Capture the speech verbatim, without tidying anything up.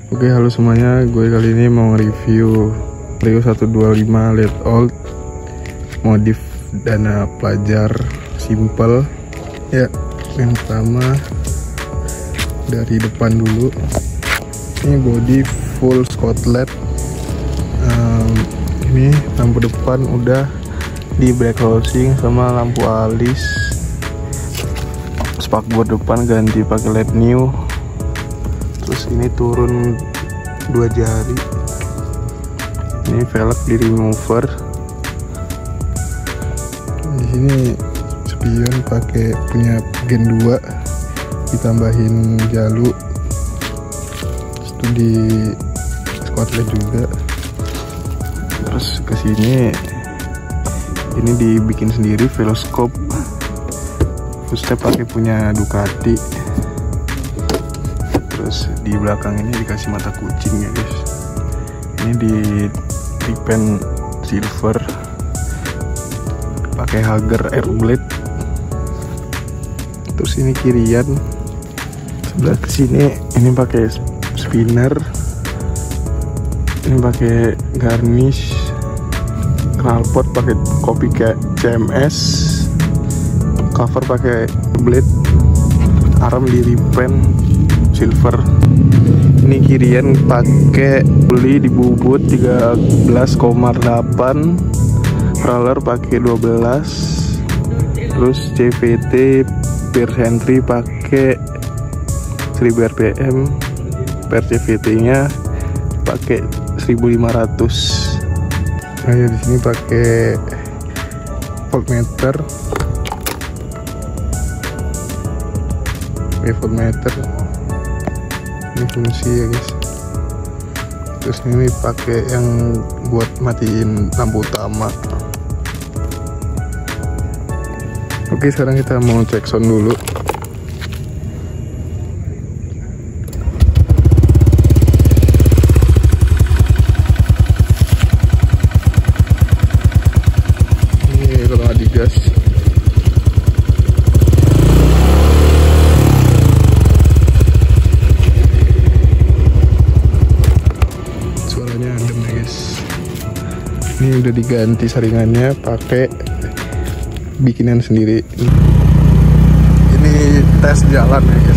Oke, halo semuanya, gue kali ini mau review Rio seratus dua puluh lima Late Old modif dana pelajar simple. Ya, yang pertama dari depan dulu. Ini body full Scotland. um, Ini lampu depan udah di black closing sama lampu alis. Spakbor depan ganti pakai L E D new. Terus ini turun dua jari. Ini velg di remover. Di sini spion pakai punya gen dua, ditambahin jalu. Itu di Scotland juga. Terus ke sini ini dibikin sendiri veloscope. Footstep pakai punya Ducati. Terus di belakang ini dikasih mata kucing ya guys. Ini di repaint silver, pakai Hager Airblade. Terus ini kirian, sebelah kesini ini pakai spinner, ini pakai garnish, knalpot pakai copycat C M S, cover pakai blade, arm di repaint silver. Ini kirian pakai beli di bubut tiga belas koma delapan, roller pakai dua belas. Terus C V T per entry pakai seribu R P M, per C V T nya pakai seribu lima ratus. Nah ya, di sini pakai voltmeter, pakai voltmeter. Ini fungsi ya guys. Terus ini pakai yang buat matiin lampu utama. Oke, sekarang kita mau cek sound dulu. Ini kalau nggak digas. Ini udah diganti saringannya pakai bikinan sendiri. Ini tes jalan ya.